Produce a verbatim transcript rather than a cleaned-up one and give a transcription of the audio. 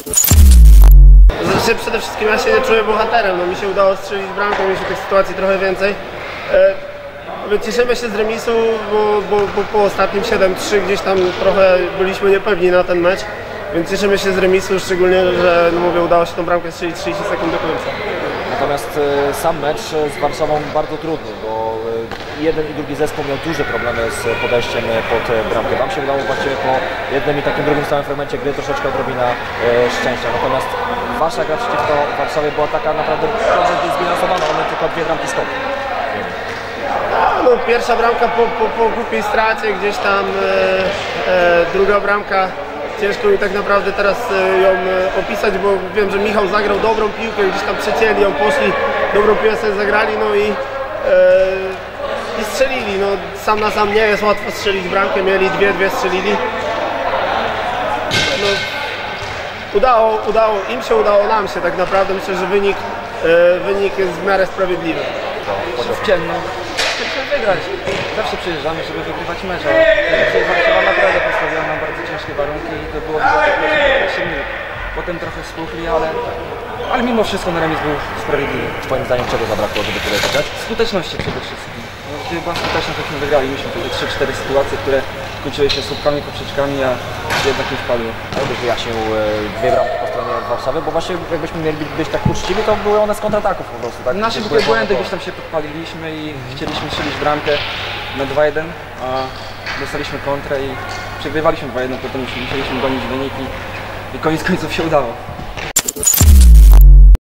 Znaczy, przede wszystkim ja się nie czuję bohaterem, no mi się udało strzelić bramkę, mieliśmy tych sytuacji trochę więcej. E, cieszymy się z remisu, bo, bo, bo po ostatnim siedem trzy gdzieś tam trochę byliśmy niepewni na ten mecz, więc cieszymy się z remisu, szczególnie, że no mówię, udało się tą bramkę strzelić trzydzieści sekund do końca. Natomiast e, sam mecz z Warszawą bardzo trudny, bo e, jeden i drugi zespół miał duże problemy z podejściem pod bramkę. Wam się udało właściwie po jednym i takim drugim samym fragmencie gry troszeczkę odrobina e, szczęścia. Natomiast wasza gra przeciwko Warszawie była taka naprawdę dobrze zbilansowana, one tylko dwie bramki skok. No, pierwsza bramka po, po, po głupiej stracie, gdzieś tam e, e, druga bramka. Ciężko mi tak naprawdę teraz ją opisać, bo wiem, że Michał zagrał dobrą piłkę, gdzieś tam przecięli ją, poszli, dobrą piłkę sobie zagrali, no i, e, i strzelili. No, sam na sam nie jest łatwo strzelić bramkę, mieli dwie, dwie strzelili. No, udało, udało, im się udało, nam się tak naprawdę. Myślę, że wynik, e, wynik jest w miarę sprawiedliwy. W ciemno. Chcemy wygrać. Zawsze przyjeżdżamy, żeby wygrywać mecz. Dzisiaj Warszawa naprawdę postawiła nam bardzo ciężkie warunki i to było osiem minut. Potem trochę spuchli, ale, ale mimo wszystko na remis był sprawiedliwy. Twoim zdaniem czego zabrakło, żeby tyle wygrać? Skuteczności przede wszystkim. No, gdyby była skuteczność, tośmy wygrali. Mieliśmy tutaj trzy cztery sytuacje, które skończyły się słupkami, poprzeczkami, a jednak nie wpadły. Ale byś wyjaśnił e, dwie bramki po stronie Warszawy, bo właśnie jakbyśmy mieli być tak uczciwi, to były one z kontrataków po prostu, tak? Nasze były błędy, gdzieś tam się podpaliliśmy i chcieliśmy strzelić bramkę na dwa jeden, a dostaliśmy kontrę i przegrywaliśmy dwa jeden, potem musieliśmy gonić wyniki i koniec końców się udało.